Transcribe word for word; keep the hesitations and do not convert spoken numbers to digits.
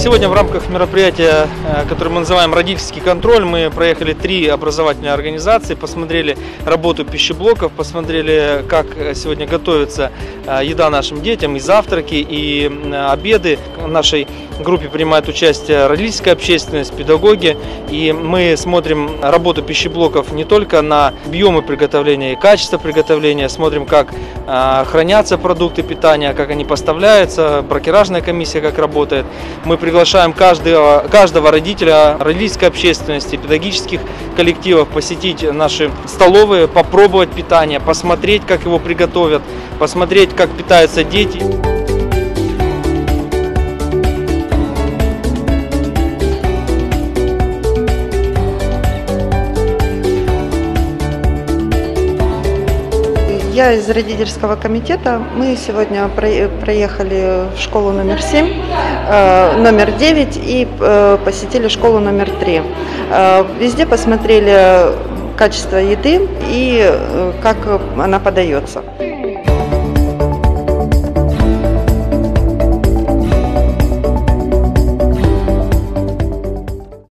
Сегодня в рамках мероприятия, которое мы называем «Родительский контроль», мы проехали три образовательные организации, посмотрели работу пищеблоков, посмотрели, как сегодня готовится еда нашим детям, и завтраки, и обеды. В нашей группе принимает участие родительская общественность, педагоги, и мы смотрим работу пищеблоков не только на объемы приготовления и качество приготовления, смотрим, как хранятся продукты питания, как они поставляются, брокеражная комиссия как работает. Мы приглашаем каждого, каждого родителя родительской общественности, педагогических коллективов посетить наши столовые, попробовать питание, посмотреть, как его приготовят, посмотреть, как питаются дети. Я из родительского комитета. Мы сегодня проехали в школу номер семь, номер девять и посетили школу номер три. Везде посмотрели качество еды и как она подается.